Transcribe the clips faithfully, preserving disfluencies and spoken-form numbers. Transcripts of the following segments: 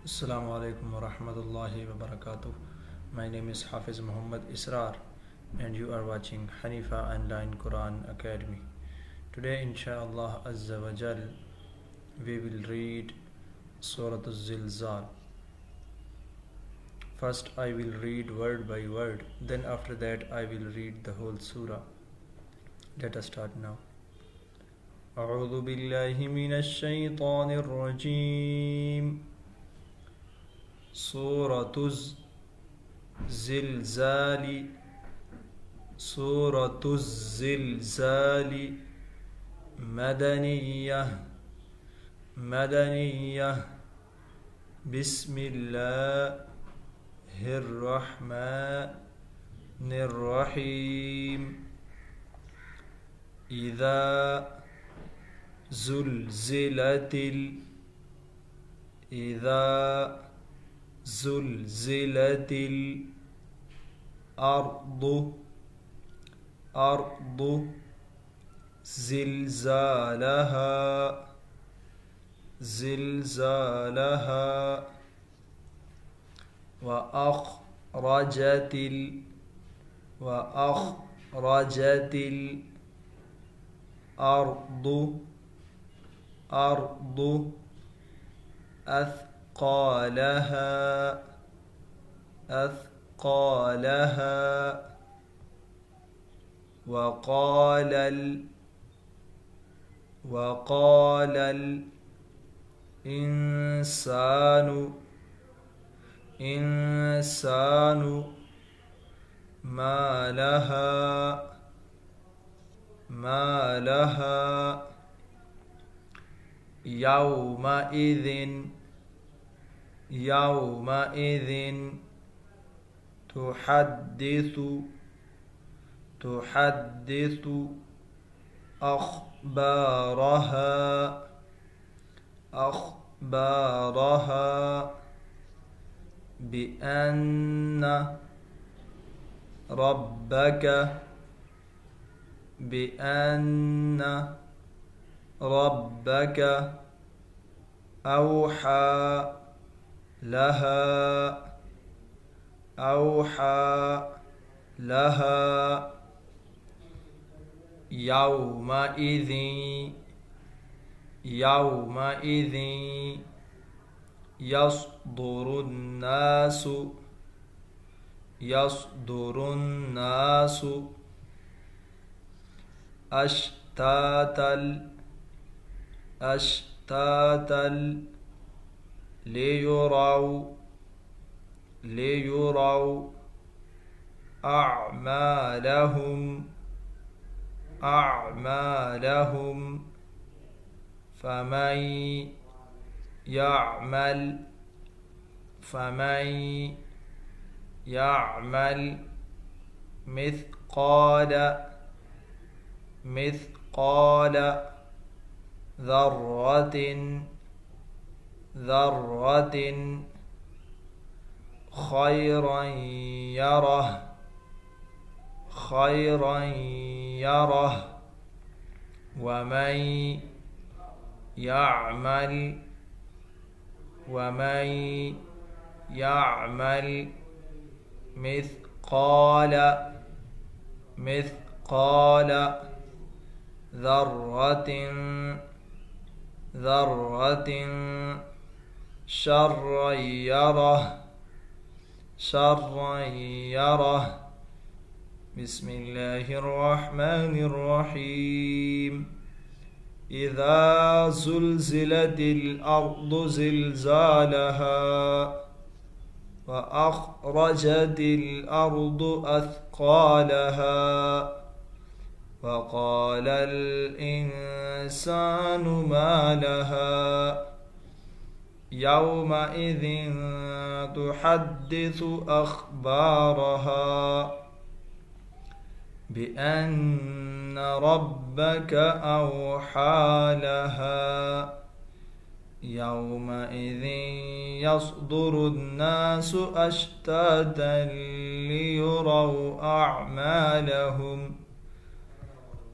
Assalamu alaikum wa rahmatullahi wa barakatuh. My name is Hafiz Muhammad Israr and you are watching Hanifa Online Quran Academy. Today inshallah Azza wa Jal we will read Surah Zilzal. First I will read word by word, then after that I will read the whole surah. Let us start now. أعوذ بالله من الشيطان الرجيم. سورة الزلزال سورة الزلزال مدنية مدنية بسم الله الرحمن الرحيم. إذا زلزلت إذا زلزلت الأرض أرض زلزالها زلزالها وأخرجت ال وأخرجت الأرض أرض أثقالها أثقالها وقال ال وقال الإنسان إنسان ما لها ما لها يومئذ يومئذ تحدث تحدث أخبارها أخبارها بأن ربك بأن ربك أوحى لها أوحى لها يومئذ يومئذ يصدر الناس يصدر الناس أشتاتا أشتاتا ليروا ليروا أعمالهم أعمالهم فمن يعمل فمن يعمل مثقال مثقال ذرة ذرة خيرا يره خيرا يره ومن يعمل ومن يعمل مثقال مثقال ذرة ذرة شرا يره شرا يره. بسم الله الرحمن الرحيم. إذا زلزلت الأرض زلزالها وأخرجت الأرض أثقالها وقال الإنسان ما لها يومئذ تحدث أخبارها بأن ربك أوحى لها يومئذ يصدر الناس أشتاتا ليروا أعمالهم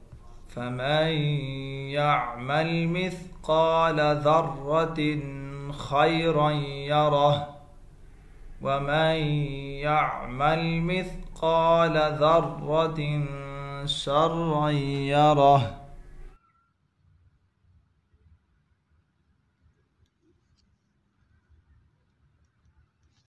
فمن يعمل مثقال ذرة خيرا يره ومن يعمل مثقال ذرة شرا يره